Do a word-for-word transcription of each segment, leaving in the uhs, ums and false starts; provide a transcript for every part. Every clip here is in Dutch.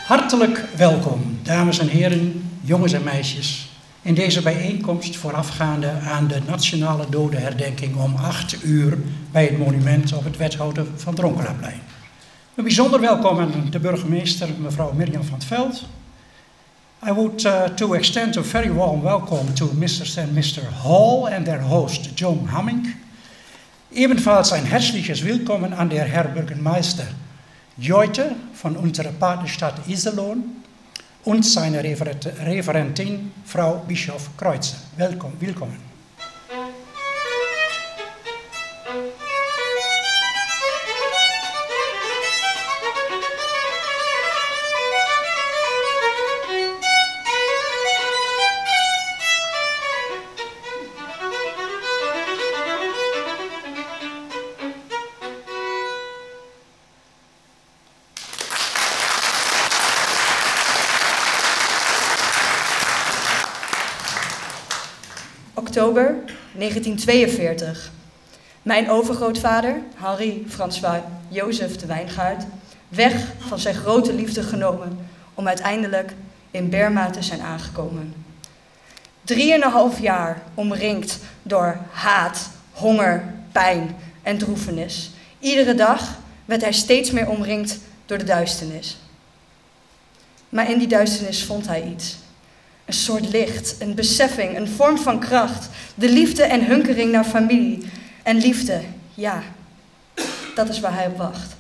Hartelijk welkom, dames en heren, jongens en meisjes, in deze bijeenkomst voorafgaande aan de Nationale Dodenherdenking om acht uur bij het monument op het Wethouden van Dronkenaplein. Een bijzonder welkom aan de burgemeester, mevrouw Mirjam van 't Veld. I would uh, to extend a very warm welcome to Mister and Mister Hall and their host John Hamming. Ebenfalls ein herzliches Willkommen an der Herr Bürgermeister Joite von unserer Partnerstadt Iserlohn und seine Referentin Frau Bischof Kreuzer. Welkom, willkommen. Oktober negentien tweeënveertig. Mijn overgrootvader, Henri François Joseph de Wijngaard, weg van zijn grote liefde genomen om uiteindelijk in Berma te zijn aangekomen. Drieënhalf jaar omringd door haat, honger, pijn en droefenis. Iedere dag werd hij steeds meer omringd door de duisternis. Maar in die duisternis vond hij iets. Een soort licht, een beseffing, een vorm van kracht. De liefde en hunkering naar familie. En liefde, ja, dat is waar hij op wacht.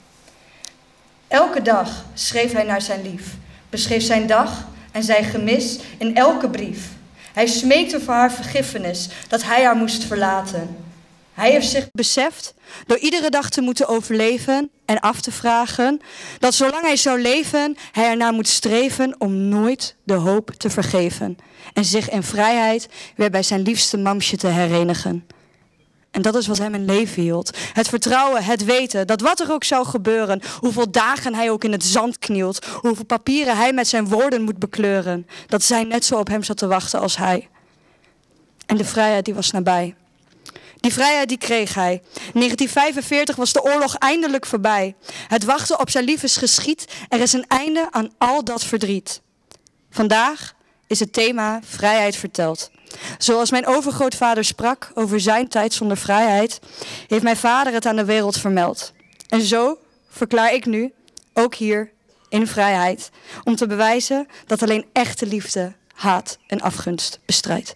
Elke dag schreef hij naar zijn lief. Beschreef zijn dag en zijn gemis in elke brief. Hij smeekte voor haar vergiffenis, dat hij haar moest verlaten. Hij heeft zich beseft door iedere dag te moeten overleven en af te vragen dat zolang hij zou leven, hij ernaar moet streven om nooit de hoop te vergeven en zich in vrijheid weer bij zijn liefste mamsje te herenigen. En dat is wat hem in leven hield. Het vertrouwen, het weten dat wat er ook zou gebeuren, hoeveel dagen hij ook in het zand knielt, hoeveel papieren hij met zijn woorden moet bekleuren, dat zij net zo op hem zat te wachten als hij. En de vrijheid die was nabij. Die vrijheid die kreeg hij. In negentien vijfenveertig was de oorlog eindelijk voorbij. Het wachten op zijn lief is geschied. Er is een einde aan al dat verdriet. Vandaag is het thema vrijheid verteld. Zoals mijn overgrootvader sprak over zijn tijd zonder vrijheid, heeft mijn vader het aan de wereld vermeld. En zo verklaar ik nu, ook hier, in vrijheid, om te bewijzen dat alleen echte liefde haat en afgunst bestrijdt.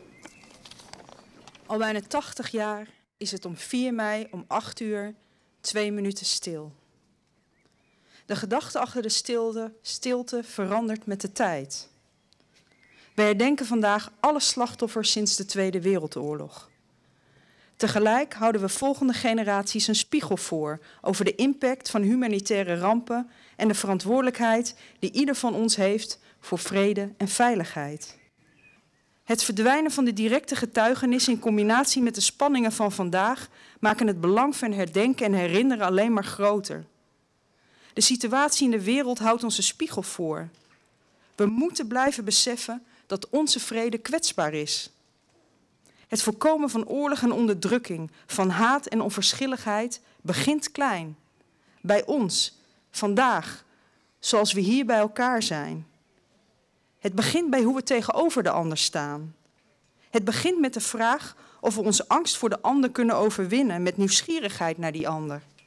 Al bijna tachtig jaar is het om vier mei om acht uur twee minuten stil. De gedachte achter de stilte, stilte verandert met de tijd. We herdenken vandaag alle slachtoffers sinds de Tweede Wereldoorlog. Tegelijk houden we volgende generaties een spiegel voor over de impact van humanitaire rampen en de verantwoordelijkheid die ieder van ons heeft voor vrede en veiligheid. Het verdwijnen van de directe getuigenis in combinatie met de spanningen van vandaag maken het belang van herdenken en herinneren alleen maar groter. De situatie in de wereld houdt ons een spiegel voor. We moeten blijven beseffen dat onze vrede kwetsbaar is. Het voorkomen van oorlog en onderdrukking, van haat en onverschilligheid begint klein. Bij ons, vandaag, zoals we hier bij elkaar zijn. Het begint bij hoe we tegenover de ander staan. Het begint met de vraag of we onze angst voor de ander kunnen overwinnen met nieuwsgierigheid naar die ander.